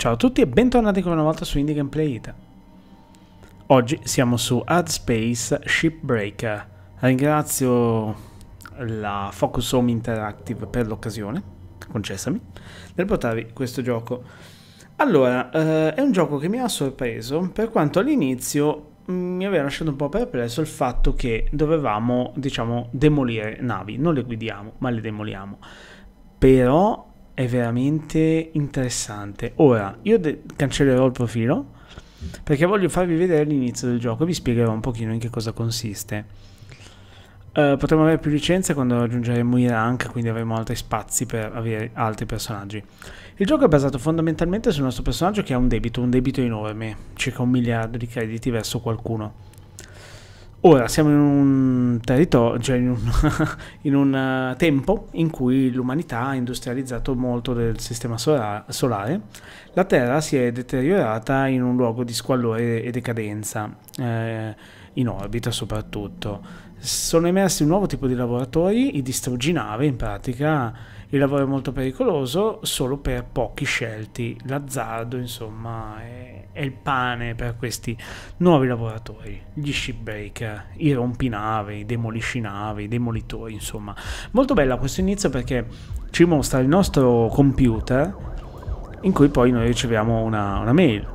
Ciao a tutti e bentornati come una volta su Indie Gameplay It. Oggi siamo su Hard Space Shipbreaker. Ringrazio la Focus Home Interactive per l'occasione, concessami, nel portarvi questo gioco. Allora, è un gioco che mi ha sorpreso, per quanto all'inizio mi aveva lasciato un po' perplesso il fatto che dovevamo, diciamo, demolire navi. Non le guidiamo, ma le demoliamo. Però è veramente interessante. Ora, io cancellerò il profilo perché voglio farvi vedere l'inizio del gioco e vi spiegherò un pochino in che cosa consiste. Potremo avere più licenze quando raggiungeremo i rank, quindi avremo altri spazi per avere altri personaggi. Il gioco è basato fondamentalmente sul nostro personaggio che ha un debito enorme, circa 1 miliardo di crediti verso qualcuno. Ora siamo in un territorio, cioè in un tempo in cui l'umanità ha industrializzato molto del sistema solare. La Terra si è deteriorata in un luogo di squallore e decadenza, in orbita soprattutto. Sono emersi un nuovo tipo di lavoratori, i distrugginave in pratica. Il lavoro è molto pericoloso solo per pochi scelti. L'azzardo, insomma, è il pane per questi nuovi lavoratori. Gli shipbreaker, i rompinave, i demoliscinave, i demolitori, insomma. Molto bella questo inizio perché ci mostra il nostro computer in cui poi noi riceviamo una mail.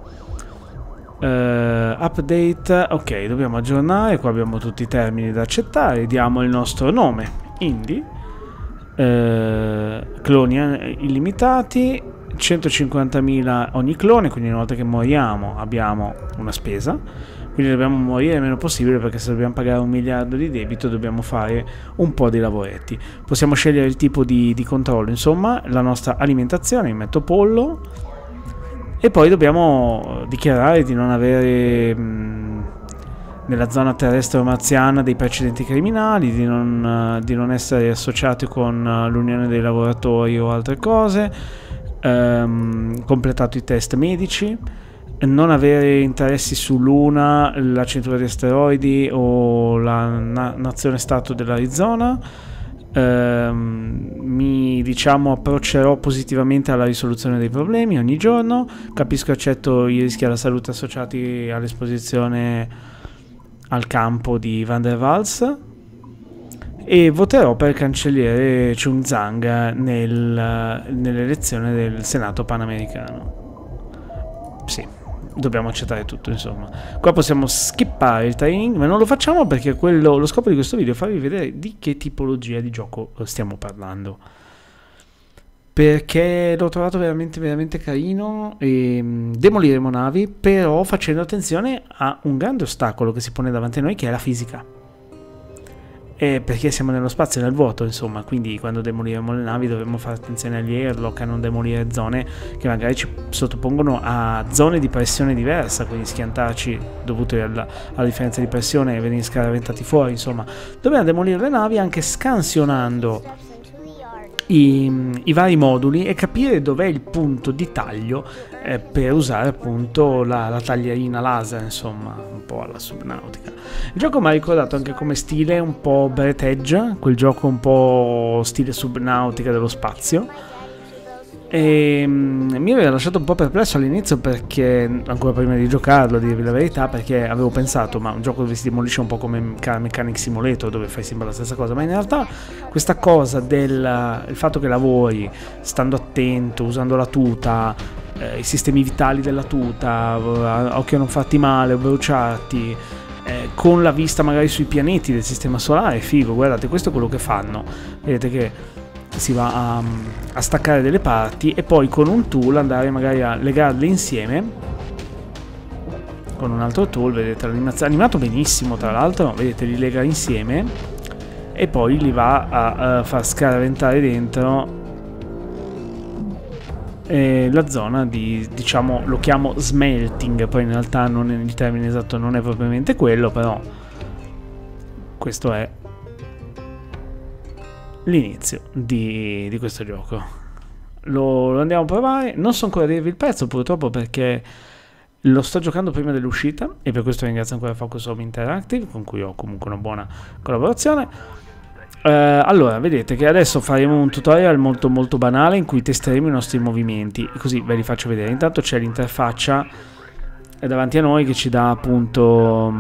Update, ok, dobbiamo aggiornare. Qua abbiamo tutti i termini da accettare. Diamo il nostro nome, Indie. Cloni illimitati, 150.000 ogni clone, quindi una volta che moriamo abbiamo una spesa, quindi dobbiamo morire il meno possibile perché se dobbiamo pagare 1 miliardo di debito dobbiamo fare un po' di lavoretti. Possiamo scegliere il tipo di controllo, insomma, la nostra alimentazione, metto pollo, e poi dobbiamo dichiarare di non avere nella zona terrestre o marziana dei precedenti criminali, di non essere associati con l'unione dei lavoratori o altre cose, completato i test medici, non avere interessi su Luna, la cintura di asteroidi o la nazione stato dell'Arizona. Mi approccerò positivamente alla risoluzione dei problemi ogni giorno, capisco e accetto i rischi alla salute associati all'esposizione al campo di Van der Waals e voterò per il cancelliere Chung Zhang nell'elezione del Senato Panamericano. Sì, dobbiamo accettare tutto, insomma. Qua possiamo skippare il training, ma non lo facciamo perché lo scopo di questo video è farvi vedere di che tipologia di gioco stiamo parlando. Perché l'ho trovato veramente carino e demoliremo navi, però facendo attenzione a un grande ostacolo che si pone davanti a noi, che è la fisica. Perché siamo nello spazio e nel vuoto, insomma, quindi quando demoliremo le navi dovremo fare attenzione agli airlock, a non demolire zone che magari ci sottopongono a zone di pressione diversa, quindi schiantarci dovute alla differenza di pressione e venire scaraventati fuori, insomma. Dobbiamo demolire le navi anche scansionando i vari moduli e capire dov'è il punto di taglio per usare appunto la taglierina laser, insomma, un po' alla Subnautica. Il gioco mi ha ricordato anche come stile un po' Breath Edge, quel gioco un po' stile Subnautica dello spazio, e mi aveva lasciato un po' perplesso all'inizio perché, ancora prima di giocarlo, a dirvi la verità, perché avevo pensato ma un gioco dove si demolisce un po' come Car Mechanic Simulator, dove fai sempre la stessa cosa, ma in realtà questa cosa del il fatto che lavori stando attento, usando la tuta, i sistemi vitali della tuta, a occhio a non farti male o bruciarti, con la vista magari sui pianeti del sistema solare, figo. Guardate, questo è quello che fanno, vedete che si va a staccare delle parti e poi con un tool andare magari a legarle insieme con un altro tool. Vedete l'animazione, animato benissimo tra l'altro, vedete, li lega insieme e poi li va a far scaraventare dentro la zona di, diciamo, lo chiamo smelting, poi in realtà il termine esatto non è propriamente quello, però questo è l'inizio di questo gioco. Lo andiamo a provare. Non so ancora dirvi il prezzo purtroppo perché lo sto giocando prima dell'uscita e per questo ringrazio ancora Focus Home Interactive, con cui ho comunque una buona collaborazione. Allora, vedete che adesso faremo un tutorial molto molto banale in cui testeremo i nostri movimenti, così ve li faccio vedere. Intanto c'è l'interfaccia davanti a noi che ci dà appunto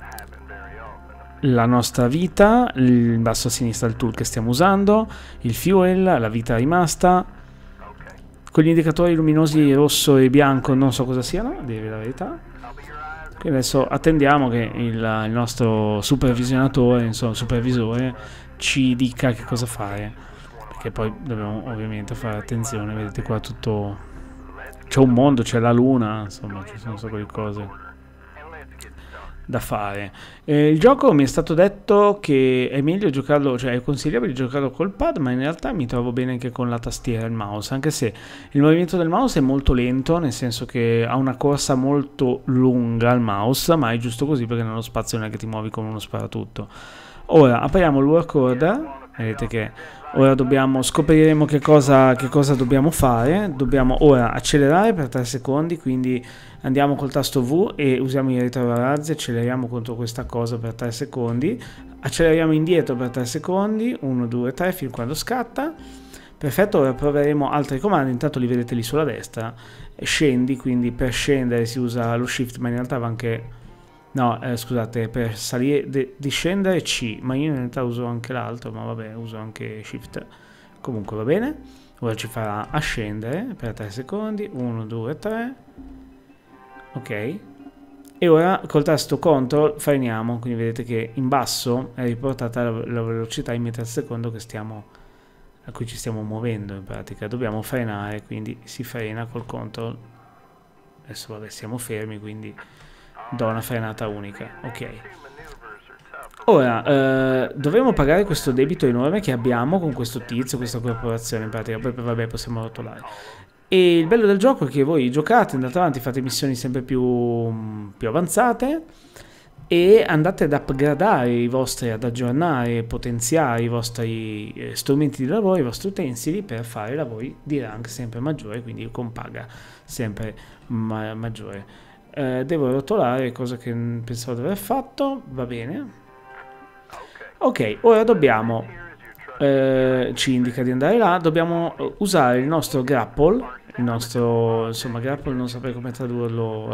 la nostra vita, in basso a sinistra il tool che stiamo usando, il fuel, la vita rimasta, con gli indicatori luminosi rosso e bianco, non so cosa siano, a dire la verità. Quindi adesso attendiamo che il nostro supervisionatore, insomma supervisore, ci dica che cosa fare, perché poi dobbiamo ovviamente fare attenzione. Vedete qua tutto, c'è un mondo, c'è la luna, insomma ci sono un sacco di cose da fare. Il gioco mi è stato detto che è meglio giocarlo, cioè è consigliabile giocarlo col pad, ma in realtà mi trovo bene anche con la tastiera e il mouse, anche se il movimento del mouse è molto lento, nel senso che ha una corsa molto lunga il mouse, ma è giusto così perché nello spazio non è che ti muovi come uno sparatutto. Ora apriamo il work order, vedete che ora scopriremo che cosa dobbiamo fare. Dobbiamo ora accelerare per 3 secondi, quindi andiamo col tasto V e usiamo i retrorazzi, acceleriamo contro questa cosa per 3 secondi, acceleriamo indietro per 3 secondi, 1, 2, 3, fin quando scatta. Perfetto, ora proveremo altri comandi, intanto li vedete lì sulla destra. Scendi, quindi per scendere si usa lo shift, ma in realtà va anche... No, scusate, per salire, discendere C, ma io in realtà uso anche l'altro, ma vabbè, uso anche Shift. Comunque va bene. Ora ci farà ascendere per 3 secondi, 1, 2, 3. Ok. E ora col tasto CTRL freniamo, quindi vedete che in basso è riportata la velocità in metri al secondo che a cui ci stiamo muovendo in pratica. Dobbiamo frenare, quindi si frena col CTRL. Adesso vabbè, siamo fermi, quindi... do una frenata unica. Ok. Ora dovremo pagare questo debito enorme che abbiamo con questo tizio, questa corporazione in pratica. Poi vabbè, possiamo rotolare. E il bello del gioco è che voi giocate, andate avanti, fate missioni sempre più avanzate e andate ad upgradare ad aggiornare, potenziare i vostri strumenti di lavoro, i vostri utensili per fare lavori di rank sempre maggiore, quindi con paga sempre maggiore. Devo rotolare, cosa che pensavo di aver fatto. Va bene. Ok, ora dobbiamo ci indica di andare là. Dobbiamo usare il nostro grapple, il nostro, insomma, grapple non saprei come tradurlo,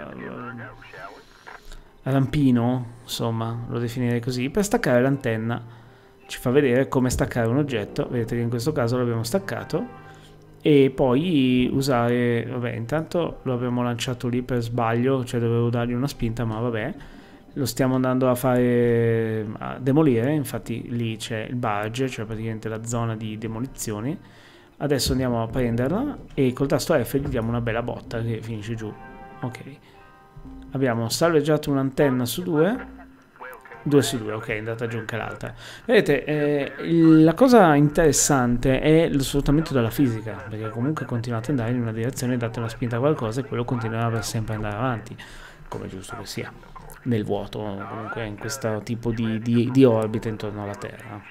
rampino, insomma, lo definirei così, per staccare l'antenna. Ci fa vedere come staccare un oggetto. Vedete che in questo caso l'abbiamo staccato. E poi usare, vabbè, intanto lo abbiamo lanciato lì per sbaglio, cioè dovevo dargli una spinta, ma vabbè, lo stiamo andando a demolire. Infatti lì c'è il barge, cioè praticamente la zona di demolizione. Adesso andiamo a prenderla e col tasto F gli diamo una bella botta che finisce giù. Ok, abbiamo salveggiato un'antenna su 2. 2 su 2, ok, è andata giù anche l'altra. Vedete, la cosa interessante è lo sfruttamento della fisica, perché comunque continuate ad andare in una direzione, date una spinta a qualcosa e quello continuerà per sempre andare avanti, come è giusto che sia, nel vuoto, comunque in questo tipo di orbita intorno alla Terra.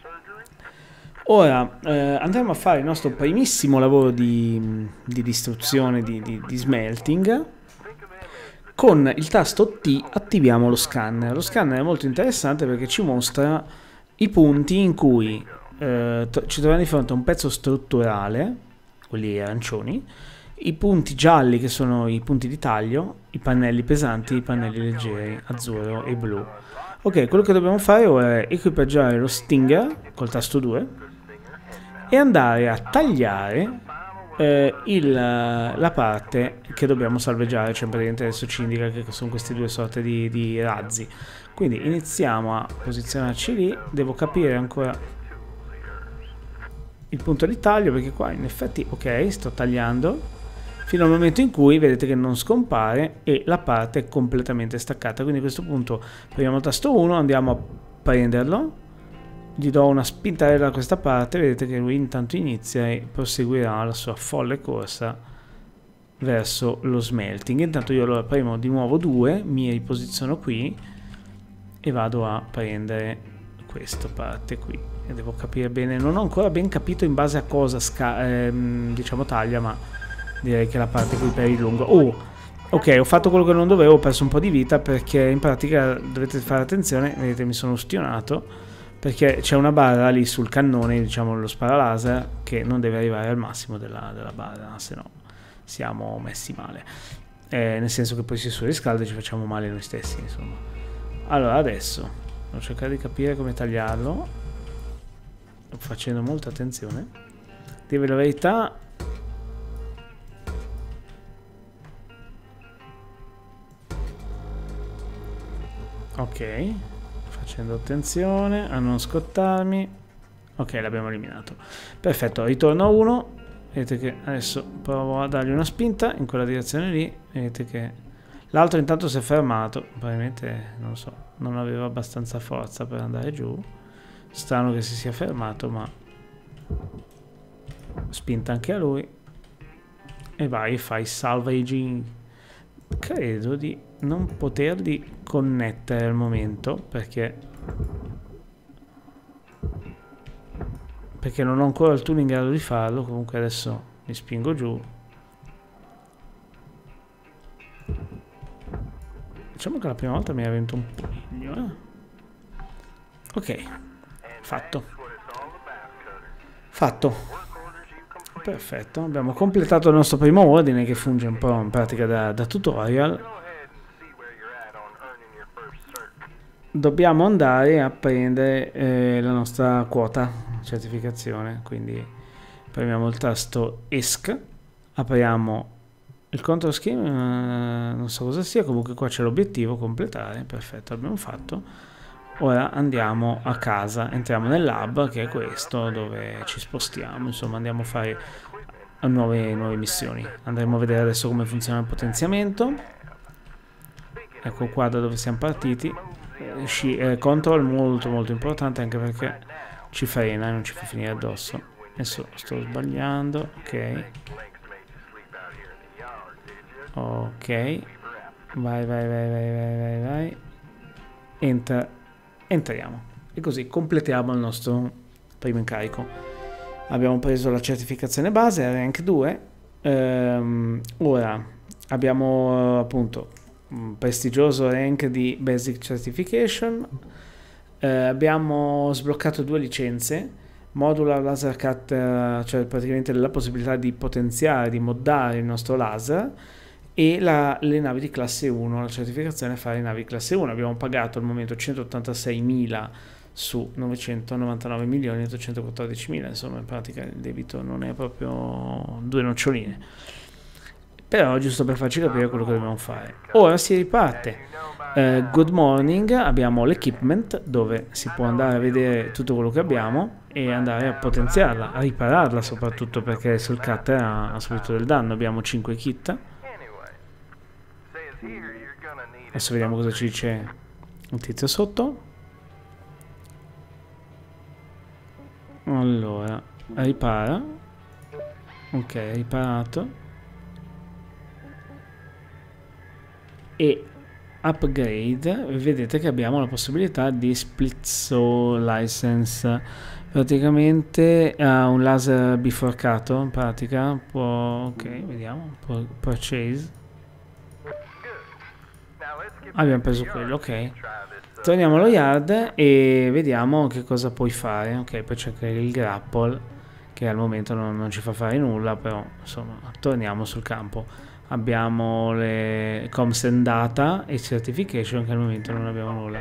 Ora andremo a fare il nostro primissimo lavoro di distruzione, di smelting. Con il tasto T attiviamo lo scanner. Lo scanner è molto interessante perché ci mostra i punti in cui ci troviamo di fronte a un pezzo strutturale, quelli arancioni, i punti gialli che sono i punti di taglio, i pannelli pesanti, i pannelli leggeri, azzurro e blu. Ok, quello che dobbiamo fare ora è equipaggiare lo Stinger col tasto 2 e andare a tagliare la parte che dobbiamo salveggiare, cioè praticamente adesso ci indica che sono queste due sorte di razzi. Quindi iniziamo a posizionarci lì. Devo capire ancora il punto di taglio, perché qua in effetti, ok, sto tagliando fino al momento in cui vedete che non scompare e la parte è completamente staccata. Quindi a questo punto premiamo il tasto 1, andiamo a prenderlo, gli do una spintarella da questa parte, vedete che lui intanto inizia e proseguirà la sua folle corsa verso lo smelting. Intanto io allora premo di nuovo 2, mi riposiziono qui e vado a prendere questa parte qui e devo capire bene, non ho ancora ben capito in base a cosa diciamo taglia, ma direi che la parte qui per il lungo. Ok, ho fatto quello che non dovevo, ho perso un po' di vita perché in pratica dovete fare attenzione, vedete mi sono ustionato. perché c'è una barra lì sul cannone, diciamo lo spara-laser, che non deve arrivare al massimo della barra, se no siamo messi male, nel senso che poi si surriscalda e ci facciamo male noi stessi, insomma. Allora adesso devo cercare di capire come tagliarlo, facendo molta attenzione. Dire la verità, ok, facendo attenzione a non scottarmi. Ok, l'abbiamo eliminato, perfetto. Ritorno a 1. Vedete che adesso provo a dargli una spinta in quella direzione lì. Vedete che l'altro intanto si è fermato, probabilmente non lo so, non aveva abbastanza forza per andare giù. Strano che si sia fermato, ma spinta anche a lui e vai, fai salvaging. Credo di non poterli connettere al momento perché non ho ancora il tool in grado di farlo. Comunque adesso mi spingo giù. Diciamo che la prima volta mi è venuto un po' meglio, ok, fatto. Perfetto, abbiamo completato il nostro primo ordine, che funge un po' in pratica da tutorial. Dobbiamo andare a prendere la nostra quota certificazione, quindi premiamo il tasto ESC, apriamo il control scheme, non so cosa sia, comunque qua c'è l'obiettivo, completare, perfetto, abbiamo fatto. Ora andiamo a casa, entriamo nel lab, che è questo, dove ci spostiamo, insomma andiamo a fare nuove missioni. Andremo a vedere adesso come funziona il potenziamento. Ecco qua da dove siamo partiti. Control molto importante, anche perché ci frena e non ci fa finire addosso. Adesso sto sbagliando, ok, vai, entriamo e così completiamo il nostro primo incarico. Abbiamo preso la certificazione base, rank 2. Ora abbiamo appunto un prestigioso rank di Basic Certification. Abbiamo sbloccato 2 licenze, Modular Laser Cutter, cioè praticamente la possibilità di potenziare, di moddare il nostro laser, e le navi di classe 1, la certificazione a fare navi classe 1. Abbiamo pagato al momento 186.000 su 999.814.000, insomma in pratica il debito non è proprio 2 noccioline, però giusto per farci capire quello che dobbiamo fare. Ora si riparte. Good morning, abbiamo l'equipment dove si può andare a vedere tutto quello che abbiamo e andare a potenziarla, a ripararla, soprattutto perché adesso il cutter ha subito del danno. Abbiamo 5 kit. Adesso vediamo cosa ci dice un tizio sotto. Allora, ripara. Ok, riparato. E upgrade, vedete che abbiamo la possibilità di split saw license. Praticamente ha un laser biforcato, in pratica può, ok, vediamo, può purchase. Abbiamo preso quello, ok. Torniamo allo yard e vediamo che cosa puoi fare. Ok, poi c'è il grapple, che al momento non ci fa fare nulla, però insomma torniamo sul campo. Abbiamo le comms and data e certification, che al momento non abbiamo nulla.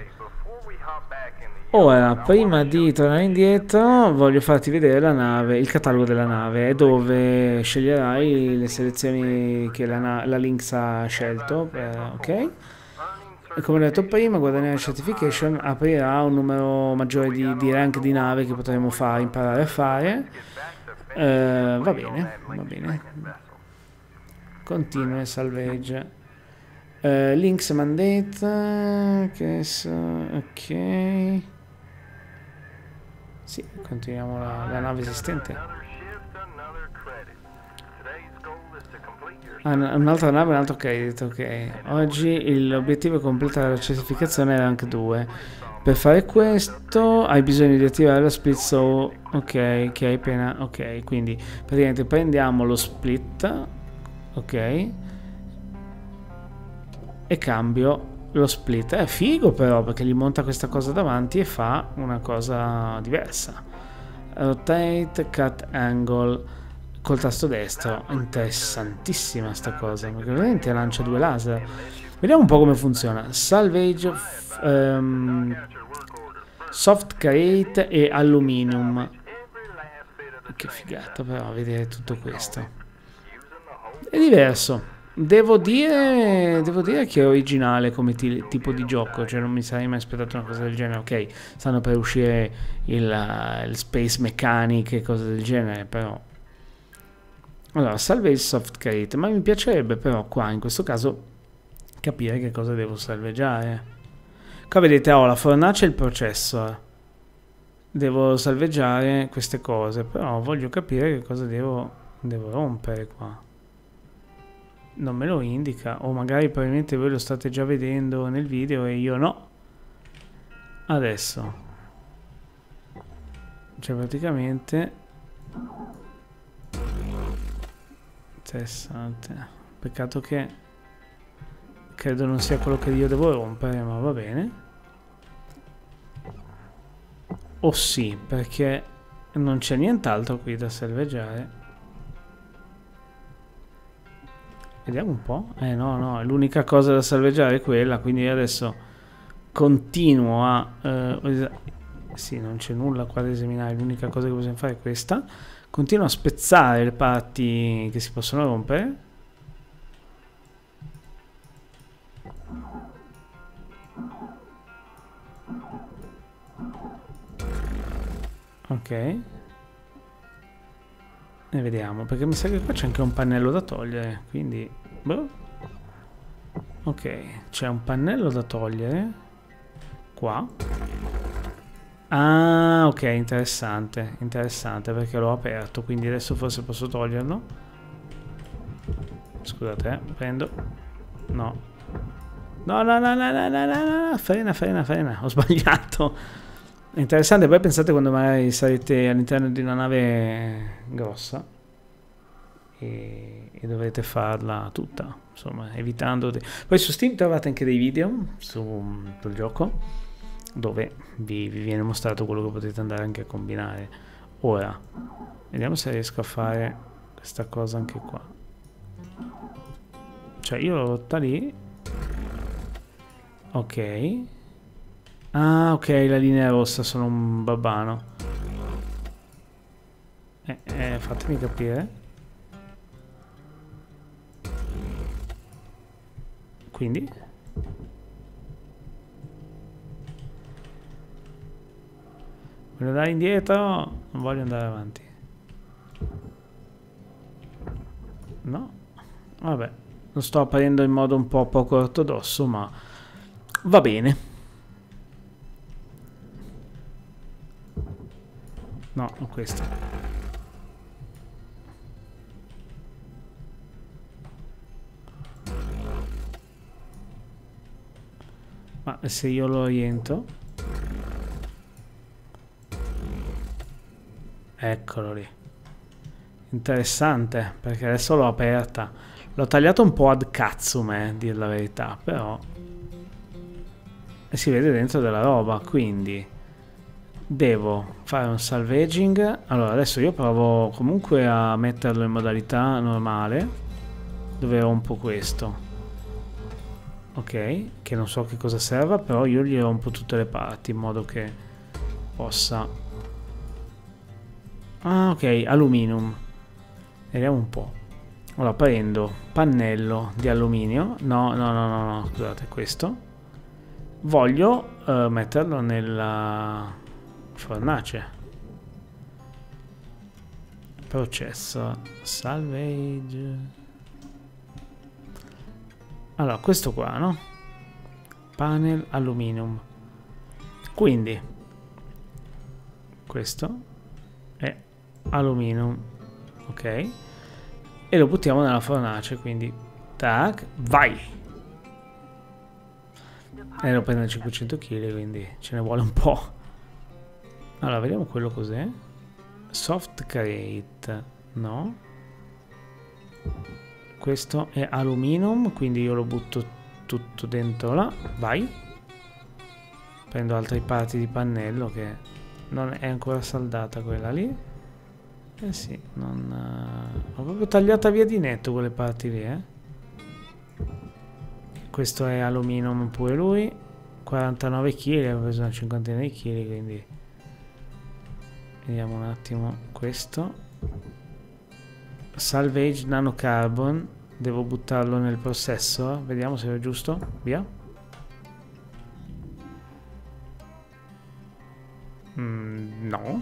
Ora, prima di tornare indietro, voglio farti vedere la nave, il catalogo della nave, dove sceglierai le selezioni che la Lynx ha scelto, ok? E come ho detto prima, guadagnare certification aprirà un numero maggiore di rank di nave che potremo imparare a fare. Va bene. Continua e salveggia. Links mandate. Ok. Sì, continuiamo la nave esistente. Un'altra nave, un altro credito, ok. Oggi l'obiettivo è completare la certificazione rank 2. Per fare questo hai bisogno di attivare la split saw, ok, che hai appena, ok, quindi praticamente prendiamo lo split, ok, e cambio lo split. È figo però, perché gli monta questa cosa davanti e fa una cosa diversa. Rotate, cut angle col tasto destro. Interessantissima sta cosa, perché veramente lancia due laser. Vediamo un po' come funziona. Salvage, soft create e aluminium. Che figata però vedere tutto questo. È diverso. Devo dire che è originale come tipo di gioco, cioè non mi sarei mai aspettato una cosa del genere. Ok, stanno per uscire il Space Mechanic e cose del genere, però. Allora, salvage soft create, ma mi piacerebbe però qua, in questo caso, capire che cosa devo salveggiare. Qua vedete, ho la fornace e il processor. Devo salveggiare queste cose, però voglio capire che cosa devo rompere qua. Non me lo indica, o magari probabilmente voi lo state già vedendo nel video e io no. Adesso, cioè praticamente interessante. Peccato che credo non sia quello che io devo rompere, ma va bene. O sì, perché non c'è nient'altro qui da salveggiare. Vediamo un po'. No, l'unica cosa da salveggiare è quella, quindi adesso continuo a... sì, non c'è nulla qua da esaminare, l'unica cosa che possiamo fare è questa. Continuo a spezzare le parti che si possono rompere. Ok. E vediamo, perché mi sa che qua c'è anche un pannello da togliere, quindi... boh. Ok, c'è un pannello da togliere. Qua. Ah, ok, interessante, interessante, perché l'ho aperto, quindi adesso forse posso toglierlo. Scusate, prendo. No. No, frena, ho sbagliato. Interessante, poi pensate quando magari sarete all'interno di una nave grossa e dovete farla tutta, insomma, evitando... Poi su Steam trovate anche dei video sul gioco dove vi viene mostrato quello che potete andare anche a combinare. Ora, vediamo se riesco a fare questa cosa anche qua. Cioè io l'ho rotta lì. Ok. Ah, ok, la linea rossa, sono un babbano. Fatemi capire. Quindi? Voglio andare indietro, non voglio andare avanti. No? Vabbè, lo sto aprendo in modo un po' poco ortodosso, ma va bene. No, questo. Ma se io lo oriento... Eccolo lì. Interessante, perché adesso l'ho aperta. L'ho tagliato un po' ad cazzume, a dire la verità, però... E si vede dentro della roba, quindi... Devo fare un salvaging. Allora adesso io provo comunque a metterlo in modalità normale, dove rompo questo. Ok, che non so che cosa serva, però io gli rompo tutte le parti in modo che possa... Ah, ok, aluminium. Vediamo un po'. Allora prendo pannello di alluminio. No, scusate, questo. Voglio metterlo nella fornace. Processo. Salvage. Allora, questo qua, no? Panel aluminium. Quindi questo è aluminium, ok? E lo buttiamo nella fornace, quindi tac, vai! E lo prende 500 kg, quindi ce ne vuole un po'. Allora, vediamo quello cos'è. Soft crate, no? Questo è aluminium, quindi io lo butto tutto dentro là, vai. Prendo altre parti di pannello che non è ancora saldata quella lì. Eh sì, ho proprio tagliata via di netto quelle parti lì, Questo è alluminio pure lui. 49 kg, ho preso una cinquantina di kg, quindi vediamo un attimo questo. Salvage nanocarbon, devo buttarlo nel processor, vediamo se è giusto, via. No.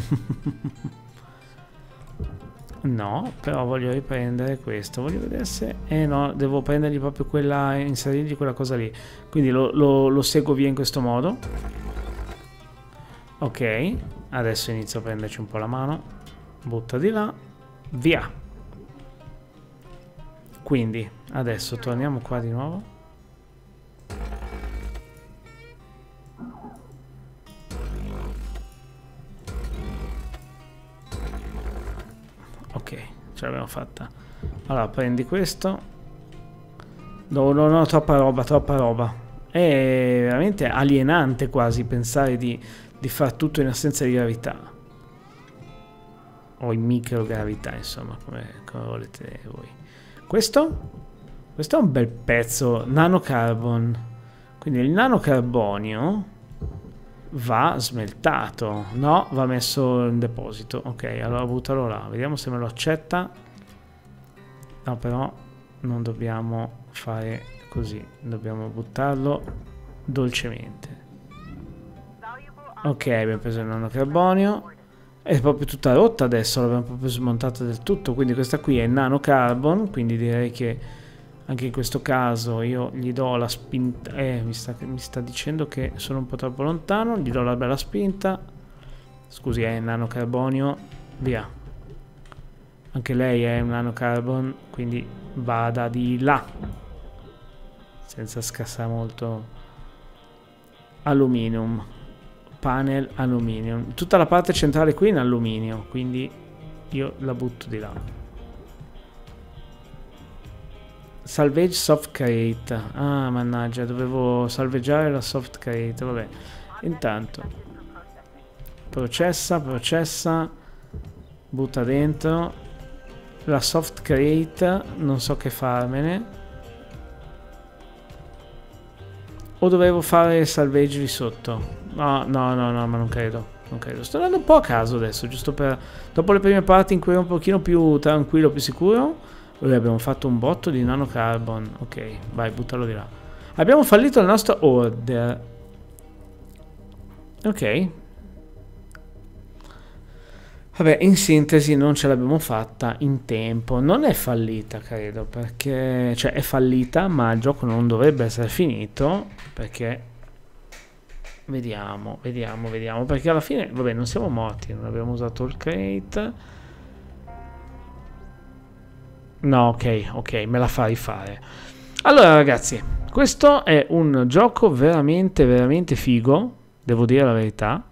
No, però voglio riprendere questo, voglio vedere se... no, devo prendergli proprio quella, inserirgli quella cosa lì. Quindi lo seguo via in questo modo. Ok, adesso inizio a prenderci un po' la mano. Butta di là, via. Quindi, adesso torniamo qua di nuovo. Ok, ce l'abbiamo fatta. Allora, prendi questo. No, troppa roba. È veramente alienante quasi pensare di fare tutto in assenza di gravità. O in microgravità, insomma, come volete voi. Questo è un bel pezzo nanocarbon. Quindi il nanocarbonio va smeltato, no, va messo in deposito. Ok, allora buttalo là, vediamo se me lo accetta. No, però non dobbiamo fare così, dobbiamo buttarlo dolcemente. Ok, abbiamo preso il nanocarbonio. È proprio tutta rotta adesso, l'abbiamo proprio smontata del tutto, quindi questa qui è nanocarbon, quindi direi che anche in questo caso io gli do la spinta. Mi sta dicendo che sono un po' troppo lontano, gli do la bella spinta. Scusi, è nanocarbonio, via. Anche lei è un nanocarbon, quindi vada di là, senza scassare molto. Aluminium, panel aluminium, tutta la parte centrale qui in alluminio, quindi io la butto di là. Salvage soft crate. Ah, mannaggia, dovevo salveggiare la soft crate. Vabbè, intanto processa, butta dentro la soft crate. Non so che farmene. O dovevo fare salvage lì sotto? No, ma non credo. Sto andando un po' a caso adesso, giusto per... Dopo le prime parti in cui ero un pochino più tranquillo, più sicuro. Noi abbiamo fatto un botto di nanocarbon. Ok, vai, buttalo di là. Abbiamo fallito il nostro order. Ok. Vabbè, in sintesi non ce l'abbiamo fatta in tempo. Non è fallita, credo, perché... Cioè, è fallita, ma il gioco non dovrebbe essere finito, perché... Vediamo, perché alla fine... Vabbè, non siamo morti, non abbiamo usato il crate... No, ok, me la fa rifare. Allora ragazzi, questo è un gioco veramente figo, devo dire la verità.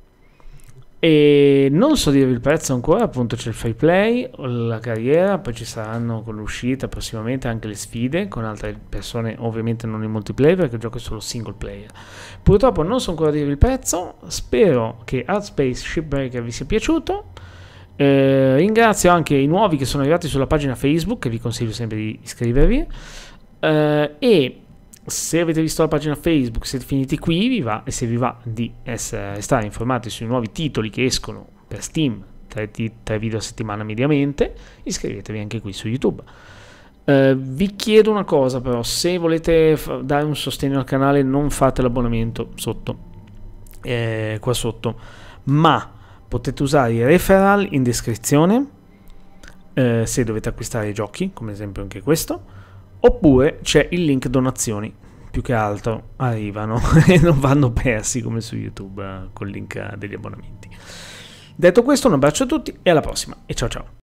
E non so dirvi il prezzo ancora, appunto c'è il free play, la carriera, poi ci saranno con l'uscita prossimamente anche le sfide con altre persone, ovviamente non in multiplayer perché il gioco è solo single player. Purtroppo non so ancora dirvi il prezzo, spero che Hardspace Shipbreaker vi sia piaciuto. Ringrazio anche i nuovi che sono arrivati sulla pagina Facebook, che vi consiglio sempre di iscrivervi, e se avete visto la pagina Facebook, siete finiti qui, e se vi va di stare informati sui nuovi titoli che escono per Steam, 3 video a settimana mediamente, iscrivetevi anche qui su YouTube. Vi chiedo una cosa però, se volete dare un sostegno al canale non fate l'abbonamento sotto, qua sotto, ma potete usare i referral in descrizione se dovete acquistare i giochi, come ad esempio anche questo, oppure c'è il link donazioni, più che altro arrivano e non vanno persi come su YouTube col link degli abbonamenti. Detto questo, un abbraccio a tutti e alla prossima e ciao ciao.